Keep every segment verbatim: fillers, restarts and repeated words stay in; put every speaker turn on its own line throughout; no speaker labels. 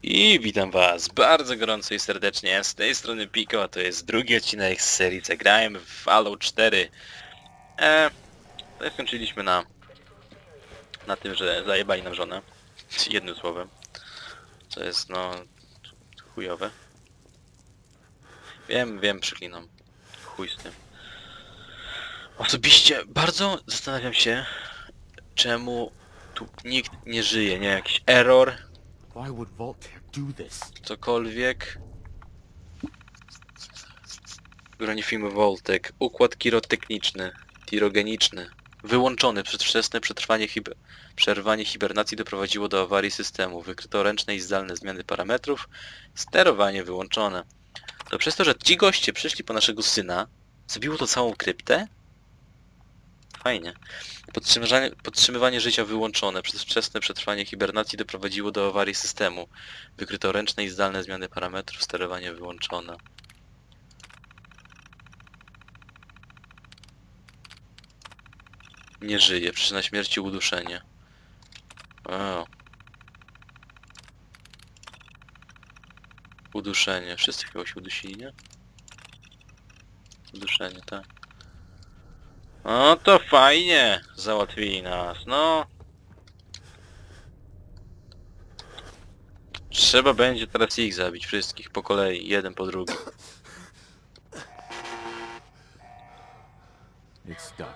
I witam was bardzo gorąco i serdecznie, z tej strony Piko, a to jest drugi odcinek z serii C. Grałem w Fallout cztery. Eee, to skończyliśmy na, na tym, że zajebali nam żonę, jednym słowem, co jest no chujowe. Wiem, wiem, przyklinam, chuj z tym. Osobiście bardzo zastanawiam się, czemu tu nikt nie żyje, nie? Jakiś error,
Why would Voltaire do this?
cokolwiek. Broni filmu Voltek. Układ kirotechniczny, tirogeniczny. Wyłączony. Przedwczesne przetrwanie hiber... przerwanie hibernacji doprowadziło do awarii systemu. Wykryto ręczne i zdalne zmiany parametrów. Sterowanie wyłączone. To przez to, że ci goście przyszli po naszego syna, zabiło to całą kryptę? Fajnie. Podtrzymywanie, podtrzymywanie życia wyłączone. Przedwczesne przetrwanie hibernacji doprowadziło do awarii systemu. Wykryto ręczne i zdalne zmiany parametrów. Sterowanie wyłączone. Nie żyje. Przyczyna śmierci uduszenie. O. Uduszenie. Wszyscy chyba się udusili, nie? Uduszenie, tak. O, to fajnie załatwili nas, no. Trzeba będzie teraz ich zabić, wszystkich po kolei, jeden po drugim.
It's stuck.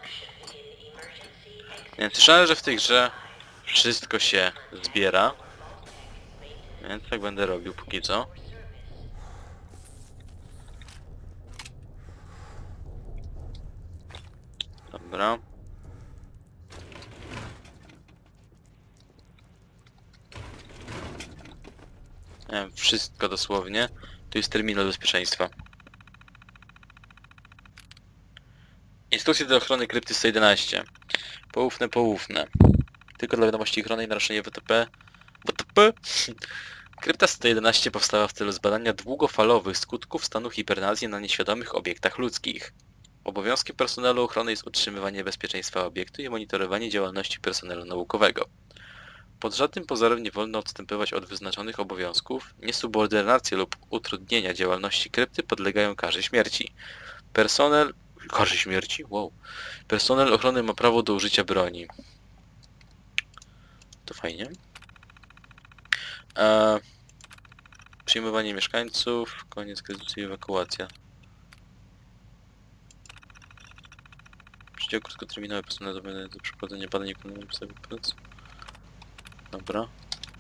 Więc słyszałem, że w tej grze wszystko się zbiera. Więc tak będę robił póki co. Dobra. Nie wiem, wszystko dosłownie. Tu jest terminal bezpieczeństwa. Instrukcje do ochrony krypty sto jedenaście. Poufne, poufne. Tylko dla wiadomości ochronnej naruszenie W T P. W T P? Krypta sto jedenaście powstała w celu zbadania długofalowych skutków stanu hibernacji na nieświadomych obiektach ludzkich. Obowiązkiem personelu ochrony jest utrzymywanie bezpieczeństwa obiektu i monitorowanie działalności personelu naukowego. Pod żadnym pozorem nie wolno odstępować od wyznaczonych obowiązków. Niesubordynacje lub utrudnienia działalności krypty podlegają karze śmierci. Personel... Karze śmierci? Wow. Personel ochrony ma prawo do użycia broni. To fajnie. Eee, przyjmowanie mieszkańców, koniec kryzysu i ewakuacja. Przydział krótkoterminowy personel do, do przeprowadzenia badań ekonomicznych w sobie pracy. Dobra.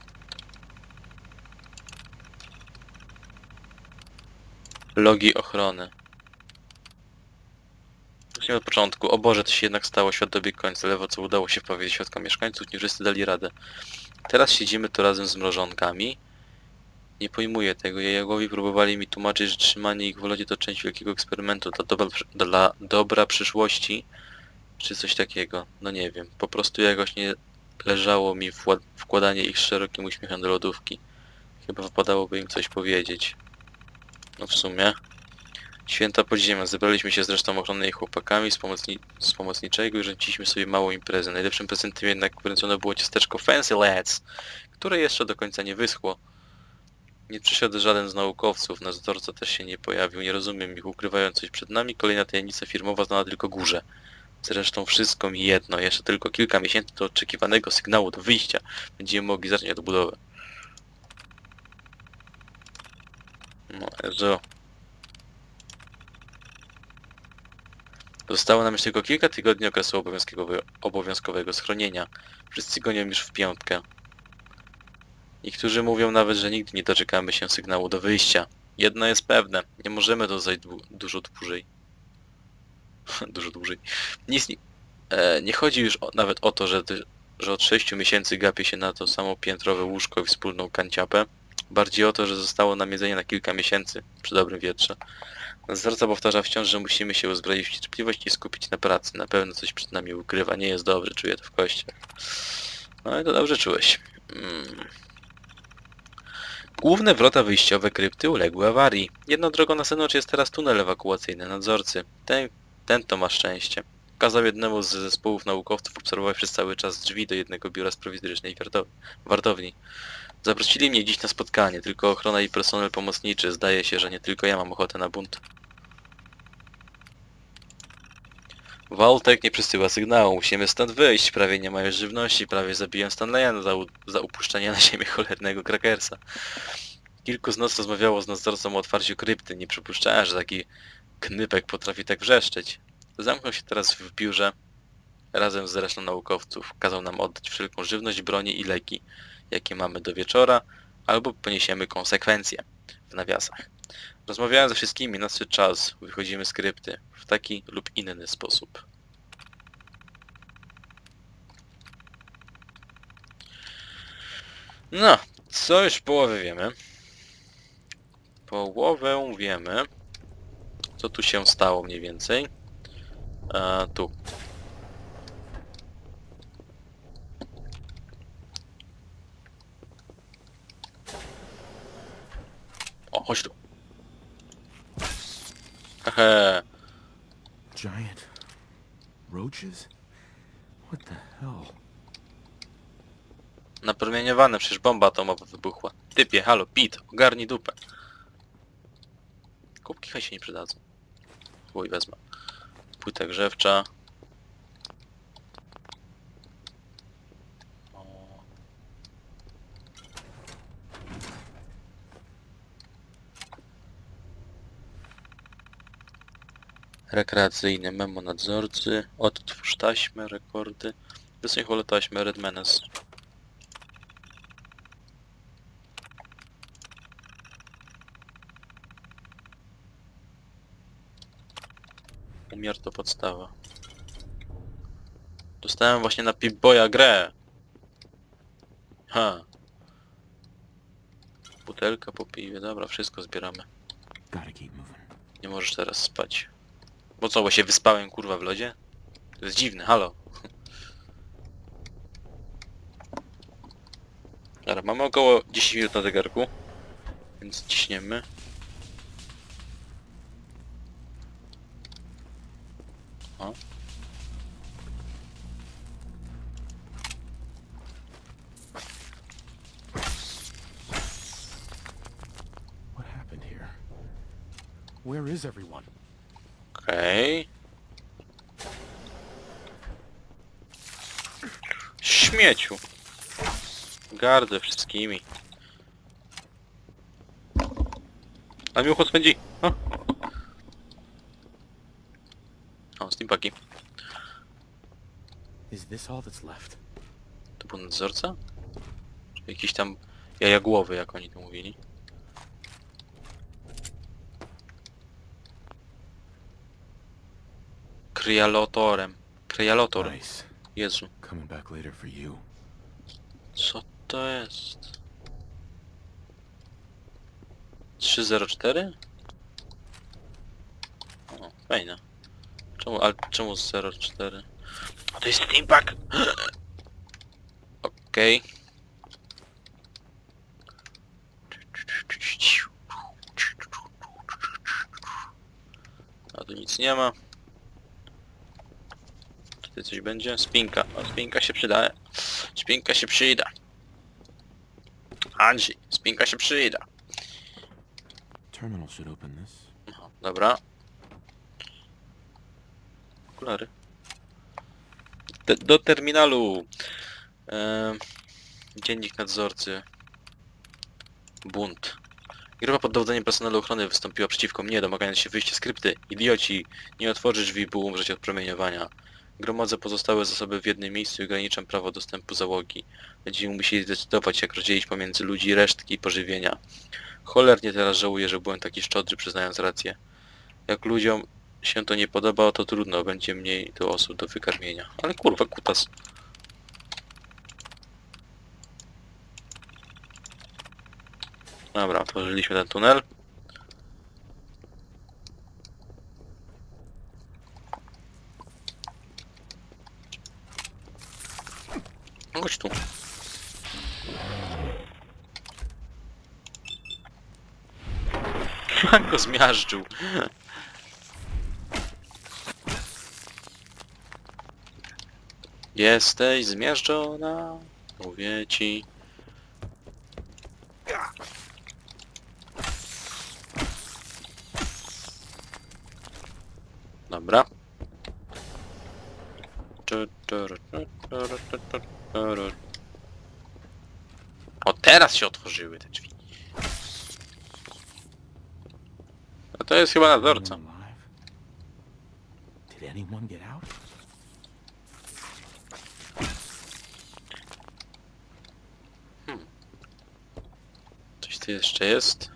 Logi ochrony. Zacznijmy od początku. O Boże, to się jednak stało. Świat dobiegł końca. Lewo co udało się powiedzieć świadkom mieszkańców, nie wszyscy dali radę. Teraz siedzimy tu razem z mrożonkami. Nie pojmuję tego. Jagowi próbowali mi tłumaczyć, że trzymanie ich w lodzie to część wielkiego eksperymentu dla dobra, dla dobra przyszłości. Czy coś takiego. No nie wiem. Po prostu jakoś nie leżało mi wkładanie ich z szerokim uśmiechem do lodówki. Chyba wypadałoby im coś powiedzieć. No w sumie. Święta podziemia. Zebraliśmy się z resztą ochrony i chłopakami z, pomocni z pomocniczego i rzuciliśmy sobie małą imprezę. Najlepszym prezentem jednak kręcone było ciasteczko Fancy Lads, które jeszcze do końca nie wyschło. Nie przyszedł żaden z naukowców, nasz dozorca też się nie pojawił. Nie rozumiem ich, ukrywają coś przed nami. Kolejna tajemnica firmowa znana tylko górze. Zresztą wszystko mi jedno. Jeszcze tylko kilka miesięcy do oczekiwanego sygnału do wyjścia. Będziemy mogli zacząć odbudowę. No, Ezo. Zostało nam już tylko kilka tygodni okresu obowiązkowego, obowiązkowego schronienia. Wszyscy gonią już w piątkę. Niektórzy mówią nawet, że nigdy nie doczekamy się sygnału do wyjścia. Jedno jest pewne. Nie możemy dozać dużo dłużej. dużo dłużej. Nic nie... E, nie chodzi już o, nawet o to, że, że od sześciu miesięcy gapię się na to samo piętrowe łóżko i wspólną kanciapę. Bardziej o to, że zostało nam jedzenie na kilka miesięcy przy dobrym wietrze. Dozorca powtarza wciąż, że musimy się uzbroić w cierpliwość i skupić na pracy. Na pewno coś przed nami ukrywa. Nie jest dobrze, czuję to w kościach. No i to dobrze czułeś. Hmm. Główne wrota wyjściowe krypty uległy awarii. Jedną drogą na zewnątrz jest teraz tunel ewakuacyjny nadzorcy. Ten, ten to ma szczęście. Kazał jednemu z zespołów naukowców obserwować przez cały czas drzwi do jednego biura z prowizorycznej wartowni. Zaprosili mnie dziś na spotkanie, tylko ochrona i personel pomocniczy. Zdaje się, że nie tylko ja mam ochotę na bunt. Vault-Tec nie przesyła sygnału, musimy stąd wyjść. Prawie nie ma już żywności, prawie zabiłem Stanleya za, za upuszczenie na ziemię cholernego Krakersa. Kilku z nas rozmawiało z nadzorcą o otwarciu krypty, nie przypuszczałem, że taki knypek potrafi tak wrzeszczeć. Zamknął się teraz w biurze razem z resztą naukowców. Kazał nam oddać wszelką żywność, broni i leki, jakie mamy do wieczora, albo poniesiemy konsekwencje, w nawiasach. Rozmawiałem ze wszystkimi, nadszedł czas, wychodzimy z krypty w taki lub inny sposób. No, co już połowę wiemy. Połowę wiemy, co tu się stało mniej więcej. A, tu. O, chodź tu. Hehe.
Giant roaches? What the hell?
Napromieniowane, przecież bomba atomowa wybuchła. Typie, halo, Pete, ogarnij dupę. Kubki chyba się nie przydadzą. Chuj, wezmę. Płyta grzewcza. O. Rekreacyjne memo nadzorcy. Odtwórz taśmę, rekordy. Wysuń holo taśmę, Red Menace. Umiar to podstawa. Dostałem właśnie na Pip-Boya grę. Ha. Butelka po piwie, dobra, wszystko zbieramy.
Gotta keep moving.
Nie możesz teraz spać. Bo co, bo się wyspałem kurwa w lodzie? To jest dziwne, halo. Dobra, mamy około dziesięć minut na zegarku. Więc ciśniemy. O.
What happened here? Where is everyone?
Okej. Śmieciu. Gardę wszystkimi. A mi ucho spędzi. O, o steampaki.
Is this all that's left?
To był nadzorca? Jakiś tam jajagłowy, jak oni to mówili. Kryalotorem. Kryalotor.
Nice.
Jezu.
Coming back later for you.
Co to jest? trzy zero cztery? O, fajne. Czemu, ale czemu zero cztery? O, to jest steampack! Okej. A tu nic nie ma. Tutaj coś będzie? Spinka. O, spinka się przyda. Spinka się przyda. Andrzej, spinka się przyda.
Terminal should open this.
No, dobra. Okulary. Te, do terminalu. Eee, dziennik nadzorcy. Bunt. Grupa pod dowodzeniem personelu ochrony wystąpiła przeciwko mnie, domagając się wyjścia z krypty. Idioci, nie otworzysz drzwi, by umrzeć od promieniowania. Gromadzę pozostałe zasoby w jednym miejscu i ograniczam prawo dostępu załogi. Będziemy musieli zdecydować, jak rozdzielić pomiędzy ludzi resztki i pożywienia. Cholernie teraz żałuję, że byłem taki szczodry, przyznając rację. Jak ludziom się to nie podoba, to trudno, będzie mniej tu osób do wykarmienia. Ale kurwa, kutas. Dobra, otworzyliśmy ten tunel. Chodź tu. Jak go zmiażdżył. Jesteś zmiażdżona, mówię ci. Dobra. O, teraz się otworzyły te drzwi. A to jest chyba nadzorca.
Anyone alive? Did anyone get out?
Coś tu jeszcze jest?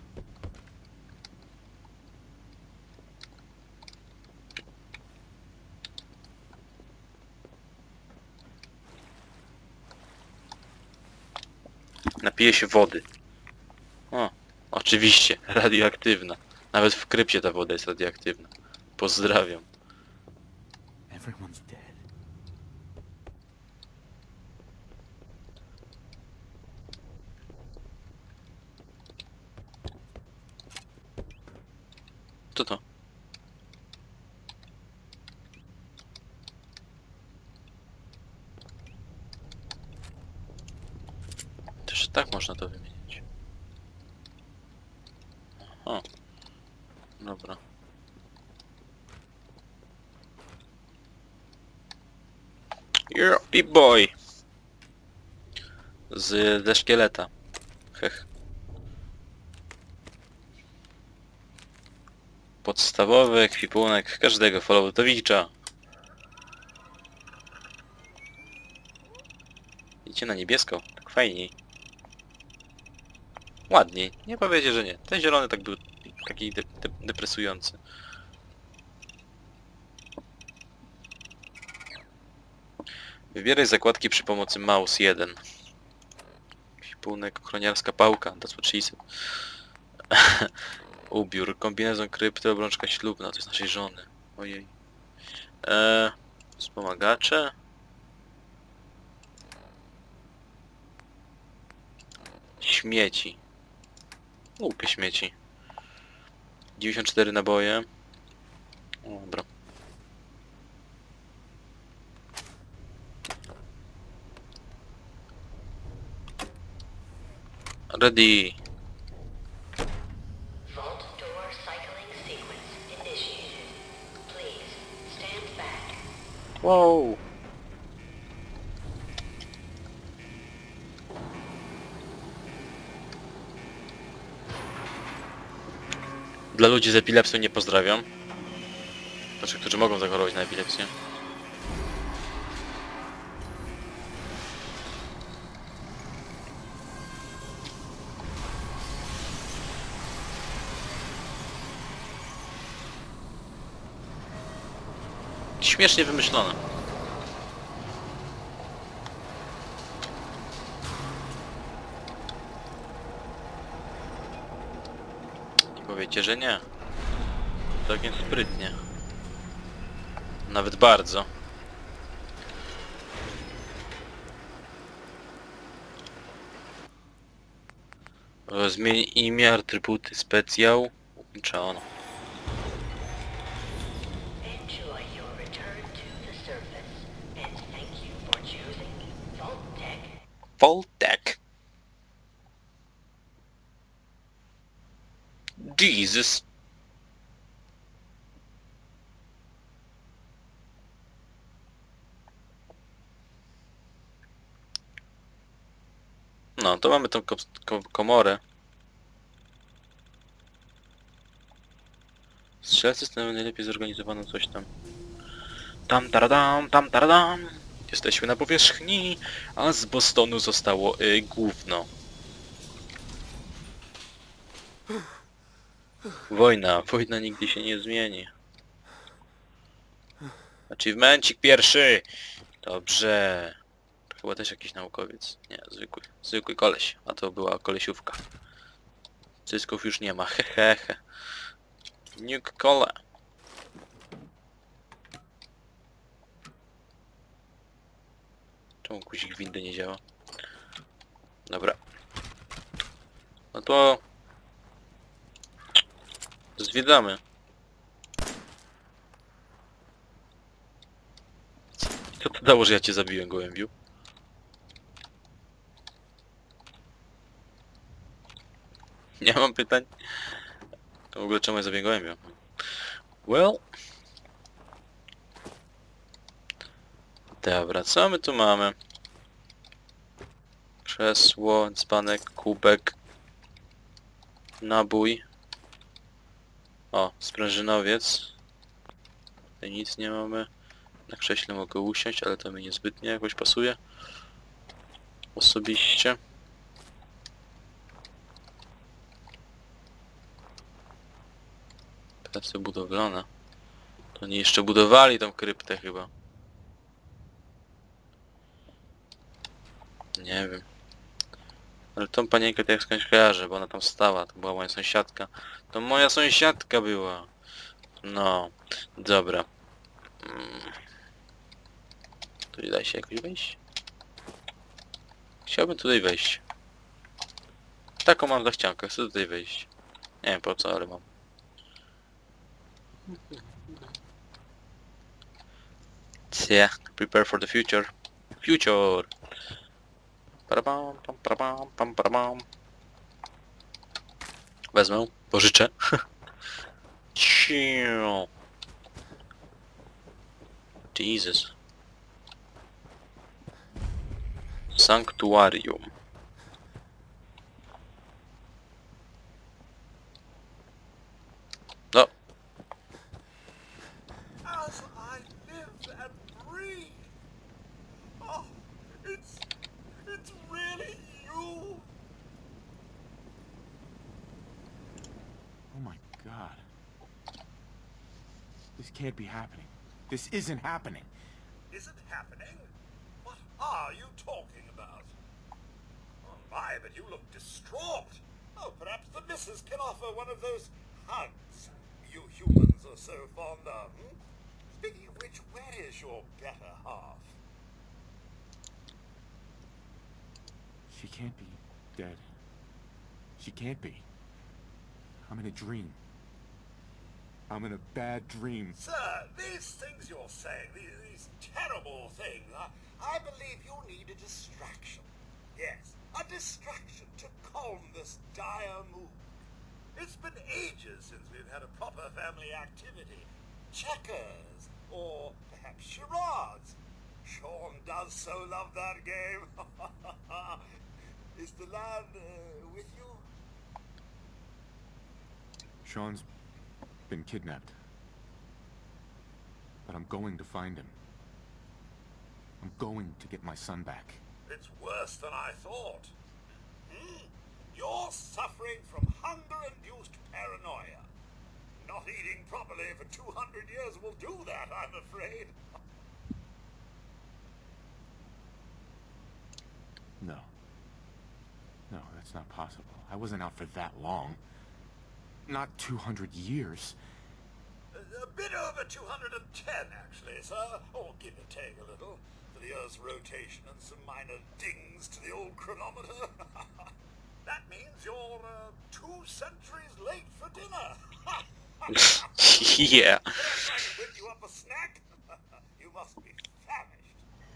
Napiję się wody. O, oczywiście, radioaktywna. Nawet w krypcie ta woda jest radioaktywna. Pozdrawiam.
Everyone's dead.
Co to? Też tak można to wymienić. O, dobra. You're a big boy. Z, ze szkieleta. Hech. Podstawowy ekwipunek każdego falloutowicza. Idzie na niebiesko, tak fajniej. Ładniej, nie powiecie, że nie. Ten zielony tak był taki de de depresujący. Wybieraj zakładki przy pomocy mouse jeden. Ekwipunek, ochroniarska pałka, that's what she said. Ubiór, kombinezon krypty, obrączka ślubna, to jest naszej żony. Ojej. Eee, wspomagacze. Śmieci. Głupie śmieci. dziewięćdziesiąt cztery naboje. O, dobra. Ready.
Vault door cycling sequence initiated. Please stand back.
Wow. Dla ludzi z epilepsją nie pozdrawiam. Znaczy, którzy mogą zachorować na epilepsję. Śmiesznie wymyślone. Nie powiecie, że nie. Całkiem sprytnie. Nawet bardzo. Zmień imię, atrybuty, specjał. Czy on?
Enjoy your return to the surface, and thank you for choosing Vault-Tec.
Vault-Tec. Jesus. No, to mamy tą ko ko komorę. Strzelcy stanowią najlepiej zorganizowaną coś tam. Tam taradam, tam taradam. Jesteśmy na powierzchni, a z Bostonu zostało y, gówno. Wojna, wojna nigdy się nie zmieni. Achievemencik pierwszy! Dobrze. To chyba też jakiś naukowiec. Nie, zwykły, zwykły koleś. A to była kolesiówka. Cysków już nie ma, hehehe. Nuke Cola. Czemu guzik windy nie działa? Dobra. No to... zwiedzamy. Co to dało, że ja cię zabiłem, gołębiu? Nie mam pytań. W ogóle czemu ja zabiłem gołębia? Well... Dobra, co my tu mamy? Krzesło, dzbanek, kubek, nabój. O, sprężynowiec. Tutaj nic nie mamy. Na krześle mogę usiąść, ale to mi niezbytnie jakoś pasuje. Osobiście. Prace budowlane. To nie jeszcze budowali tą kryptę chyba. Nie wiem. Ale tą panienkę to jak skądś kojarzę, bo ona tam stała. To była moja sąsiadka. To moja sąsiadka była. No. Dobra. Hmm. Tu da się jakoś wejść? Chciałbym tutaj wejść. Taką mam zachciankę, chcę tutaj wejść. Nie wiem po co, ale mam. Yeah, prepare for the future. Future! Parabam, pam, parabam, pam, parabam. Wezmę, pożyczę. Ciu. Jesus. Sanktuarium. No.
As I live and breathe. Oh, it's it's really you. Oh my God. This can't be happening. This isn't happening.
Isn't happening? What are you talking about? Oh my, but you look distraught. Oh, perhaps the missus can offer one of those hugs you humans are so fond of. Hmm? Speaking of which, where is your better half?
She can't be dead. She can't be. I'm in a dream. I'm in a bad dream.
Sir, these things you're saying, these, these terrible things, I, I believe you need a distraction. Yes, a distraction to calm this dire mood. It's been ages since we've had a proper family activity. Checkers, or perhaps charades. Sean does so love that game. Is the lad uh, with you?
Sean's been kidnapped. But I'm going to find him. I'm going to get my son back.
It's worse than I thought. Hmm? You're suffering from hunger-induced paranoia. Not eating properly for two hundred years will do that, I'm afraid.
No. No, that's not possible. I wasn't out for that long. Not two hundred years.
A, a bit over two hundred ten, actually, sir. Or give or take a little. For the Earth's rotation and some minor dings to the old chronometer. That means you're uh, two centuries late for dinner.
Yeah.
Can I try to whip you up a snack? You must be famished.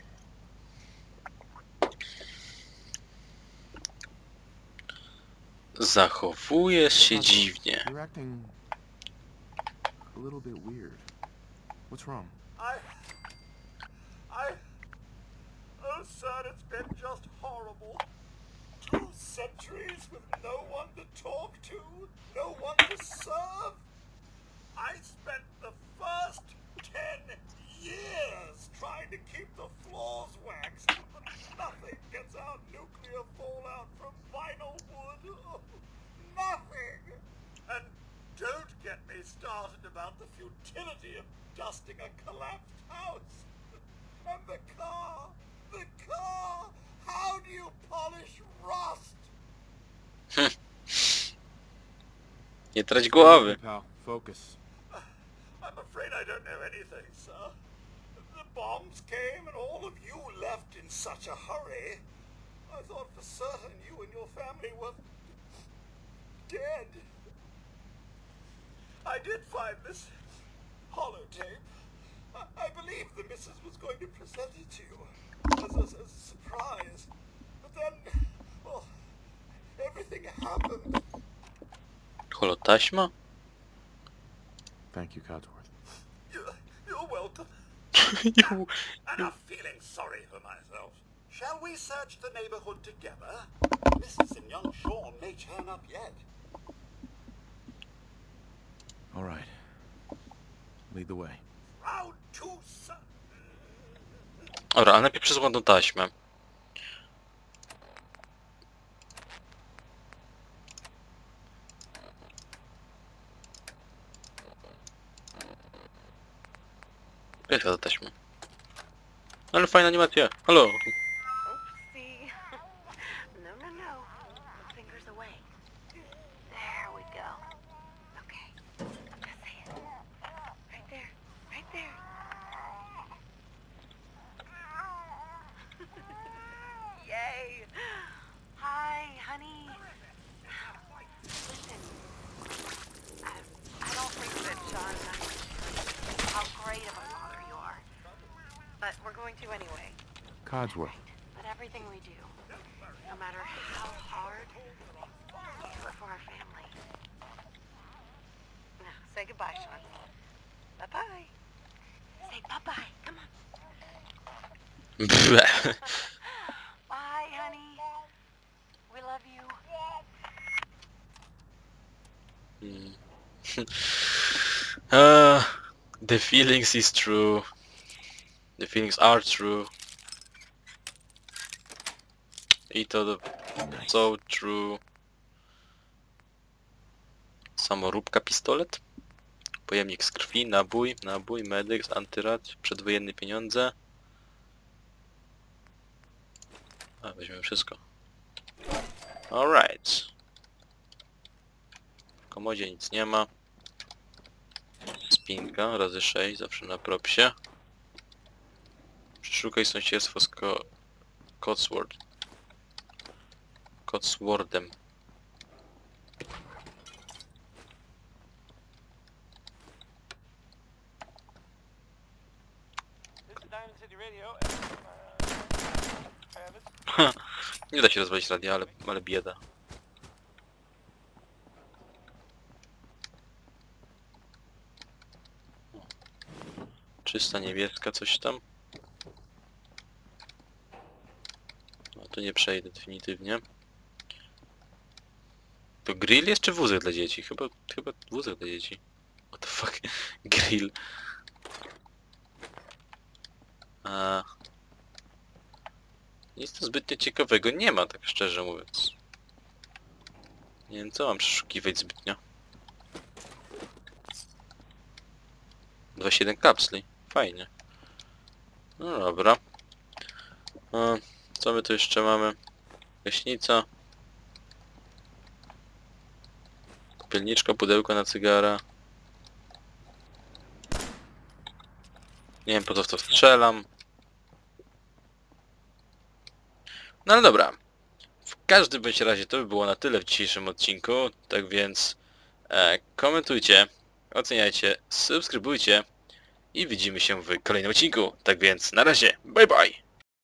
Zachowujesz się dziwnie.
You're acting a little bit weird. What's wrong?
I... I... Oh, sir, it's been just horrible. Two centuries with no one to talk to, no one to serve. I spent the first ten years trying to keep the floors waxed, but nothing gets out nuclear fallout from vinyl wood. Oh, nothing! And don't get me started about the futility of dusting a collapsed house. And the car, the car, how do you polish rust?
Nie trać głowy.
Pal, focus.
I'm afraid I don't know anything, sir. The bombs came and all of you left in such a hurry. I thought for certain you and your family were dead. I did find this holotape. I, I believe the missus was going to present it to you as a, as a surprise. But then, well, everything happened.
Holotaśma?
Thank you, Codsworth.
You're, you're welcome.
You-
And I'm feeling sorry for myself. Shall we search the neighborhood together? Missus and young Sean may turn up yet.
All right. Lead the way.
Round two, sir.
Dobra, a najpierw przez tą taśmę. Jest ta taśma. Ale fajna animacja. Halo.
Oopsie. No, no, no. Fingers away. There we go. Okay. That's it. Right there. Right there. Yay. Hi, honey. Listen. I, I don't think that Sean and I should how great of a father you are. But we're going to anyway.
Codsworth.
But everything we do, no matter how hard, we do it for our family. Now, say goodbye, Sean. Bye-bye. Say bye-bye. Come on. Bye, honey. We love you.
uh, the feelings is true. The feelings are true. I to the so true. Samoróbka pistolet. Pojemnik z krwi, nabój, nabój, medyk, antyrad, przedwojenne pieniądze. A, weźmiemy wszystko. Alright. W komodzie nic nie ma. Spinka razy sześć, zawsze na propsie. Przeszukaj sąsiedztwo z ko... Codsworth. Codsworthem. Nie da się rozwalić radia, ale, ale bieda. Czysta niebieska, coś tam. No tu nie przejdę definitywnie. To grill jest czy wózek dla dzieci? Chyba, chyba wózek dla dzieci. What the fuck? Grill. A... Nic tu zbytnio ciekawego nie ma, tak szczerze mówiąc. Nie wiem co mam przeszukiwać zbytnio. dwadzieścia jeden kapsli. Fajnie. No dobra. A, co my tu jeszcze mamy? Gaśnica. Popielniczka, pudełko na cygara. Nie wiem po co w to strzelam. No ale dobra. W każdym bądź razie to by było na tyle w dzisiejszym odcinku. Tak więc e, komentujcie, oceniajcie, subskrybujcie i widzimy się w kolejnym odcinku. Tak więc na razie, bye bye!